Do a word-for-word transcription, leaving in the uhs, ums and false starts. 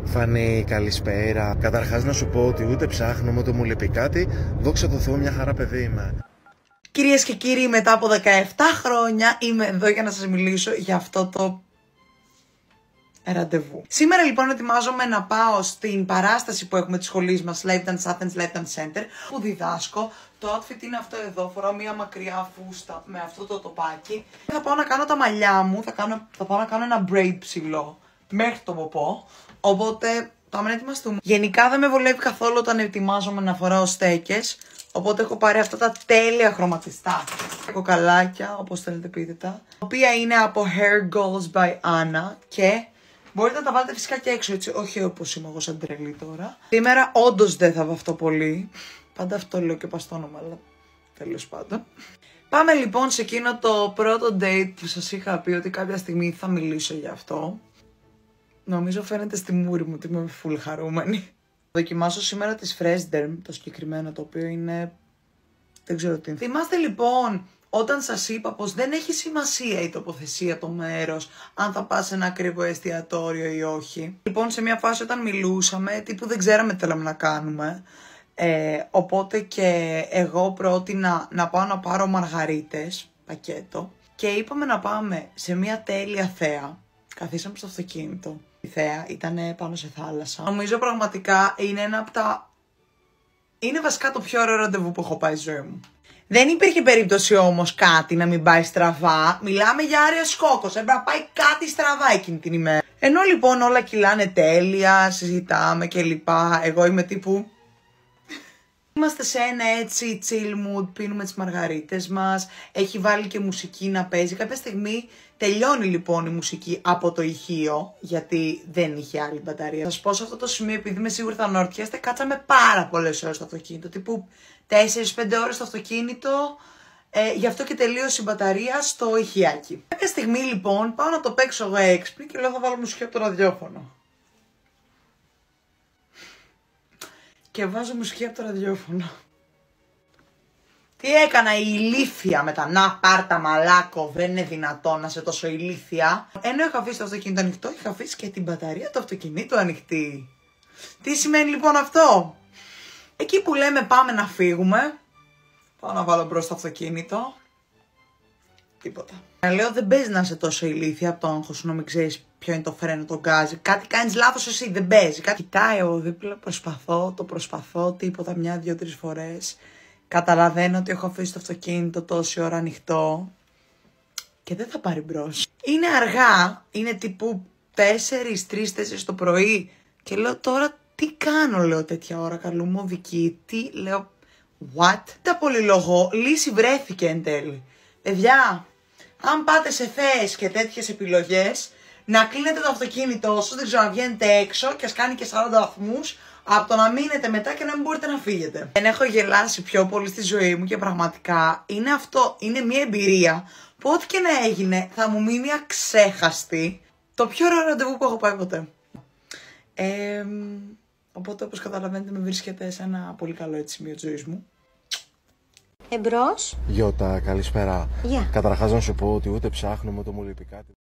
Φανή, καλησπέρα. Καταρχάς να σου πω ότι ούτε ψάχνω, ούτε μου λείπει κάτι. Δόξα τω Θεώ, μια χαρά παιδί είμαι. Κυρίες και κύριοι, μετά από δεκαεπτά χρόνια είμαι εδώ για να σας μιλήσω για αυτό το ραντεβού. Σήμερα λοιπόν ετοιμάζομαι να πάω στην παράσταση που έχουμε της σχολής μας, Live Dance Athens Live Dance Center, που διδάσκω. Το outfit είναι αυτό εδώ, φοράω μια μακριά φούστα με αυτό το τοπάκι. Θα πάω να κάνω τα μαλλιά μου, θα, κάνω, θα πάω να κάνω ένα braid ψηλό μέχρι το ποπό, οπότε πάμε να ετοιμαστούμε. Γενικά δεν με βολεύει καθόλου όταν ετοιμάζομαι να φοράω στέκες, οπότε έχω πάρει αυτά τα τέλεια χρωματιστά κοκαλάκια, όπως θέλετε πείτε τα, τα οποία είναι από Hair Goals by Anna και μπορείτε να τα βάλετε φυσικά και έξω, έτσι, όχι όπως είμαι εγώ σαν τρελή τώρα. Σήμερα όντως δεν θα βαφτώ πολύ, πάντα αυτό λέω και πας στο όνομα, αλλά τέλος πάντων. Πάμε λοιπόν σε εκείνο το πρώτο date που σας είχα πει ότι κάποια στιγμή θα μιλήσω για αυτό. Νομίζω φαίνεται στη μούρη μου ότι είμαι full χαρούμενη. Θα δοκιμάσω σήμερα τις Freshderm, το συγκεκριμένο, το οποίο είναι... δεν ξέρω τι είναι. Θυμάστε λοιπόν όταν σας είπα πως δεν έχει σημασία η τοποθεσία, το μέρος, αν θα πας σε ένα ακριβό εστιατόριο ή όχι. Λοιπόν, σε μια φάση όταν μιλούσαμε, τύπου δεν ξέραμε τι θέλαμε να κάνουμε. Ε, οπότε και εγώ πρότεινα να πάω να πάρω μαργαρίτες, πακέτο. Και είπαμε να πάμε σε μια τέλεια θέα. Καθίσαμε στο αυτοκίνητο. Η θέα ήταν πάνω σε θάλασσα. Νομίζω πραγματικά είναι ένα από τα... είναι βασικά το πιο ωραίο ραντεβού που έχω πάει στη ζωή μου. Δεν υπήρχε περίπτωση όμως κάτι να μην πάει στραβά. Μιλάμε για άρεος κόκκος. Έπρεπε να πάει κάτι στραβά εκείνη την ημέρα. Ενώ λοιπόν όλα κυλάνε τέλεια, συζητάμε κλπ. Εγώ είμαι τύπου... είμαστε σε ένα έτσι chill mood, πίνουμε τις μαργαρίτες μας, έχει βάλει και μουσική να παίζει. Κάποια στιγμή τελειώνει λοιπόν η μουσική από το ηχείο, γιατί δεν είχε άλλη μπαταρία. Θα σας πω σε αυτό το σημείο, επειδή είμαι σίγουρη θα αναρωτιέστε, κάτσαμε πάρα πολλές ώρες στο αυτοκίνητο, τύπου τέσσερις πέντε ώρες στο αυτοκίνητο, ε, γι' αυτό και τελείωσε η μπαταρία στο ηχιάκι. Κάποια στιγμή λοιπόν πάω να το παίξω εγώ έξυπνη και λέω θα βάλω μουσική από το ραδιόφωνο. Και βάζω μουσική από το ραδιόφωνο. Τι έκανα, η ηλίθεια μετά. Να πάρτα μαλάκο, δεν είναι δυνατόν να είσαι τόσο ηλίθια. Ενώ είχα αφήσει το αυτοκίνητο ανοιχτό, είχα αφήσει και την μπαταρία του αυτοκινήτου ανοιχτή. Τι σημαίνει λοιπόν αυτό? Εκεί που λέμε πάμε να φύγουμε, πάω να βάλω μπρος το αυτοκίνητο. Τίποτα. Λέω δεν παίζει να είσαι τόσο ηλίθια από το άγχος σου να μην ξέρεις ποιο είναι το φρένο, το γκάζι. Κάτι κάνεις λάθος εσύ, δεν παίζει. Κάτι κοιτάει εγώ δίπλα, προσπαθώ, το προσπαθώ, τίποτα μια, δύο, τρεις φορές. Καταλαβαίνω ότι έχω αφήσει το αυτοκίνητο τόση ώρα ανοιχτό και δεν θα πάρει μπρος. Είναι αργά, είναι τύπου τέσσερις, τρεις, τέσσερις το πρωί και λέω τώρα τι κάνω, λέω τέτοια ώρα, καλούμε οδική, τι, λέω what. Τα πολυλογώ, λύση βρέθηκε εν τέλει. Παιδιά, αν πάτε σε θέες και τέτοιες επιλογές, να κλείνετε το αυτοκίνητό σας, δεν ξέρω, να βγαίνετε έξω και ας κάνει και σαράντα βαθμούς, από το να μείνετε μετά και να μην μπορείτε να φύγετε. Δεν έχω γελάσει πιο πολύ στη ζωή μου και πραγματικά είναι αυτό, είναι μια εμπειρία που ό,τι και να έγινε θα μου μείνει αξέχαστη. Το πιο ωραίο ραντεβού που έχω πάει ποτέ. Ε, οπότε όπως καταλαβαίνετε με βρίσκεται σε ένα πολύ καλό έτσι σημείο της ζωής μου. Εμπρός. Γιώτα, καλησπέρα. Γεια. Καταρχάς να σου πω ότι ούτε ψάχνω, ούτε μου λείπει κάτι.